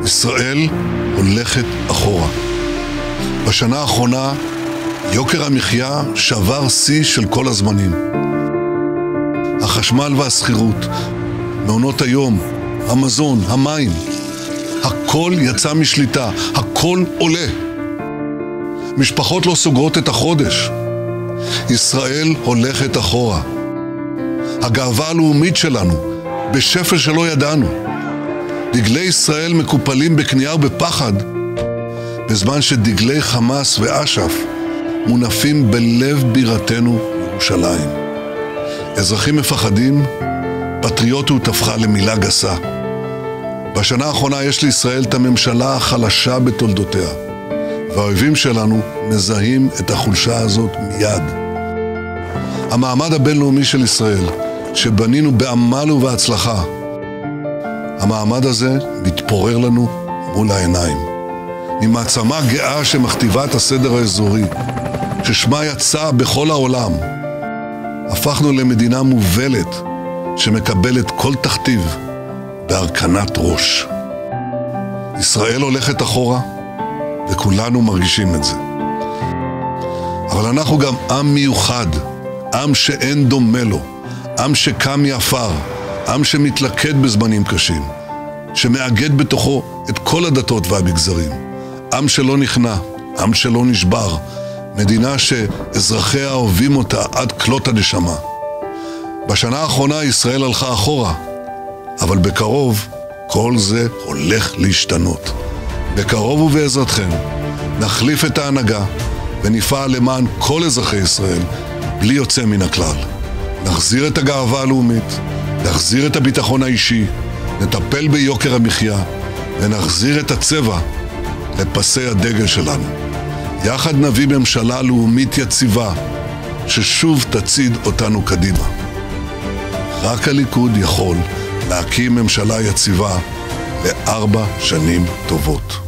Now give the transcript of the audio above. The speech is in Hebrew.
ישראל הולכת אחורה. בשנה האחרונה יוקר המחיה שבר שיא של כל הזמנים. החשמל והסחירות, מעונות היום, המזון, המים, הכל יצא משליטה, הכל עולה. משפחות לא סוגרות את החודש. ישראל הולכת אחורה. הגאווה הלאומית שלנו, בשפל שלא ידענו. דגלי ישראל מקופלים בכניעה ובפחד, בזמן שדגלי חמאס ואש"ף מונפים בלב בירתנו ירושלים. אזרחים מפחדים, פטריוטיות הפכה למילה גסה. בשנה האחרונה יש לישראל את הממשלה החלשה בתולדותיה, והאויבים שלנו מזהים את החולשה הזאת מיד. המעמד הבינלאומי של ישראל, שבנינו בעמל ובהצלחה, המעמד הזה מתפורר לנו מול העיניים. ממעצמה גאה שמכתיבה את הסדר האזורי, ששמה יצא בכל העולם, הפכנו למדינה מובלת שמקבלת כל תכתיב בהרכנת ראש. ישראל הולכת אחורה, וכולנו מרגישים את זה. אבל אנחנו גם עם מיוחד, עם שאין דומה לו, עם שקם מעפר, עם שמתלכד בזמנים קשים, שמאגד בתוכו את כל הדתות והמגזרים, עם שלא נכנע, עם שלא נשבר, מדינה שאזרחיה אוהבים אותה עד כלות הנשמה. בשנה האחרונה ישראל הלכה אחורה, אבל בקרוב כל זה הולך להשתנות. בקרוב ובעזרתכם נחליף את ההנהגה ונפעל למען כל אזרחי ישראל בלי יוצא מן הכלל. נחזיר את הגאווה הלאומית, נחזיר את הביטחון האישי, נטפל ביוקר המחיה ונחזיר את הצבע לפסי הדגל שלנו. יחד נביא ממשלה לאומית יציבה ששוב תצעיד אותנו קדימה. רק הליכוד יכול להקים ממשלה יציבה ל4 שנים טובות.